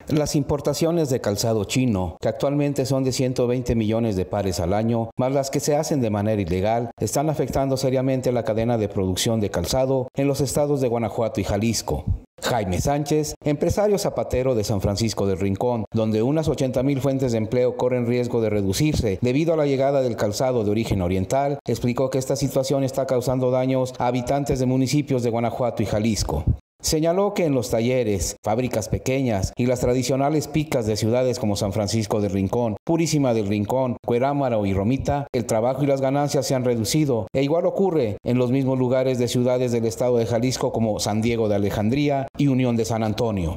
Las importaciones de calzado chino, que actualmente son de 120 millones de pares al año, más las que se hacen de manera ilegal, están afectando seriamente la cadena de producción de calzado en los estados de Guanajuato y Jalisco. Jaime Sánchez, empresario zapatero de San Francisco del Rincón, donde unas 80,000 fuentes de empleo corren riesgo de reducirse debido a la llegada del calzado de origen oriental, explicó que esta situación está causando daños a habitantes de municipios de Guanajuato y Jalisco. Señaló que en los talleres, fábricas pequeñas y las tradicionales picas de ciudades como San Francisco del Rincón, Purísima del Rincón, Cuerámaro y Romita, el trabajo y las ganancias se han reducido, e igual ocurre en los mismos lugares de ciudades del estado de Jalisco como San Diego de Alejandría y Unión de San Antonio.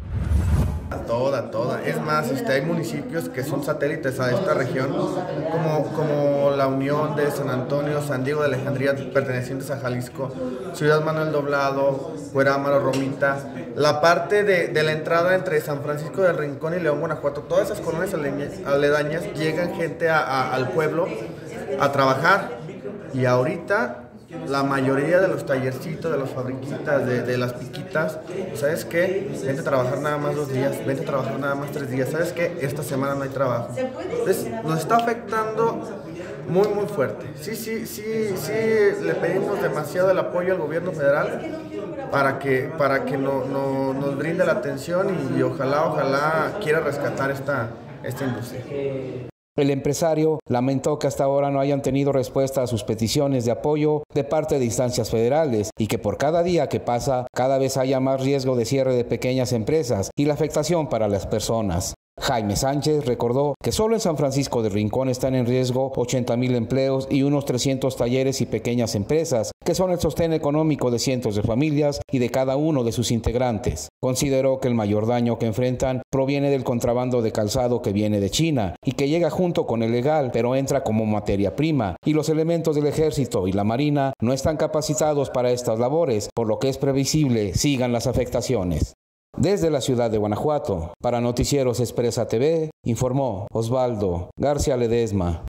Toda. Es más, hay municipios que son satélites a esta región, como la Unión de San Antonio, San Diego de Alejandría, pertenecientes a Jalisco, Ciudad Manuel Doblado, Cuerámaro, Romita, la parte de la entrada entre San Francisco del Rincón y León, Guanajuato, todas esas colonias aledañas llegan gente al pueblo a trabajar, y ahorita la mayoría de los tallercitos, de las fabriquitas, de las piquitas, ¿sabes qué? Vente a trabajar nada más 2 días, vente a trabajar nada más 3 días, ¿sabes qué? Esta semana no hay trabajo. Entonces, nos está afectando muy fuerte. Sí, le pedimos demasiado el apoyo al gobierno federal para que nos brinde la atención y ojalá quiera rescatar esta industria. El empresario lamentó que hasta ahora no hayan tenido respuesta a sus peticiones de apoyo de parte de instancias federales y que por cada día que pasa, cada vez haya más riesgo de cierre de pequeñas empresas y la afectación para las personas. Jaime Sánchez recordó que solo en San Francisco del Rincón están en riesgo 80,000 empleos y unos 300 talleres y pequeñas empresas, que son el sostén económico de cientos de familias y de cada uno de sus integrantes. Consideró que el mayor daño que enfrentan proviene del contrabando de calzado que viene de China y que llega junto con el legal, pero entra como materia prima, y los elementos del Ejército y la Marina no están capacitados para estas labores, por lo que es previsible sigan las afectaciones. Desde la ciudad de Guanajuato, para Noticieros Expresa TV, informó Osvaldo García Ledesma.